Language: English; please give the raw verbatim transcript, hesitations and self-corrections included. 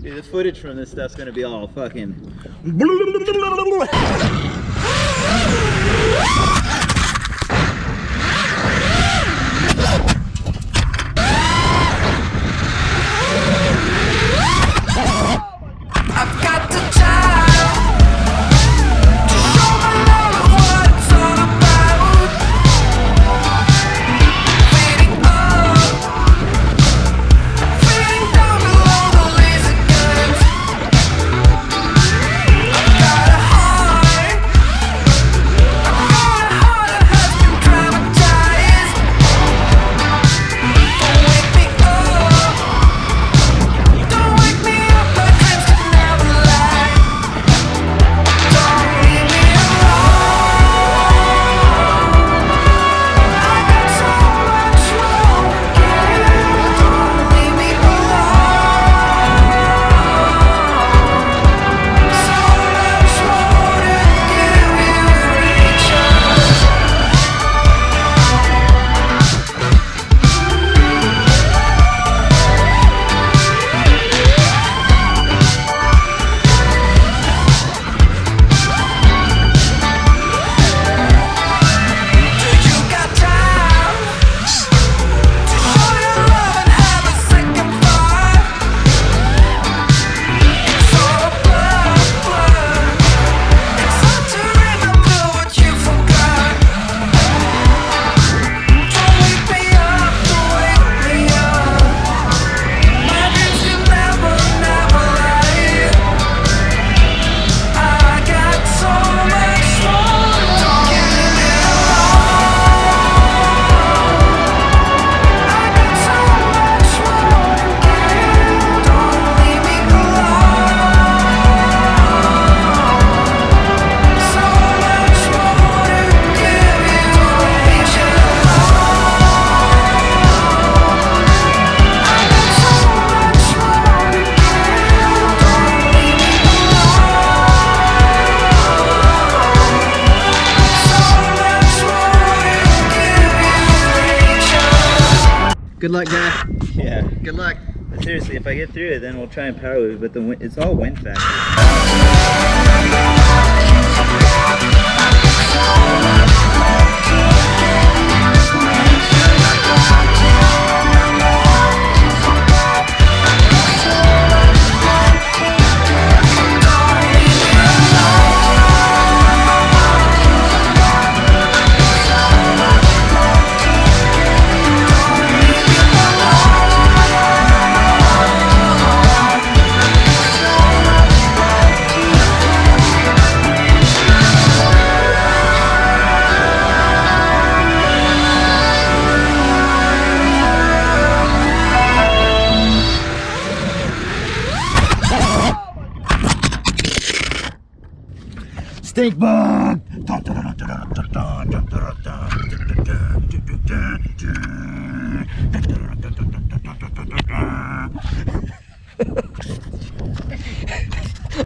Dude, the footage from this stuff's gonna be all fucking. I've got the time to show my love what it's all about. Fading up, fading down below the laser guns. I've got a heart, I've got a heart that has been traumatized. Don't wake me up, don't wake me up, my dreams can never lie. Don't leave me alone, I got so much more to give. Don't leave me alone, so much more to give you. Reach out. Do you got time to show your love and have a second thought? It's all a blur, blur. It's hard to remember what you forgot. Don't wake me up, don't wake me up. My dreams can never, never lie. I got so much more. Don't give me I got so much more to give. Don't leave me alone, so much more to give you. Reach out. I got so much more to give. Don't leave me Good luck, guy. Yeah. Good luck. But seriously, if I get through it, then we'll try and power move. But the wind, it's all wind factor. Stink bug! Dun, dun, dun, dun, dun, dun, dun, dun, dun, dun, dun, dun.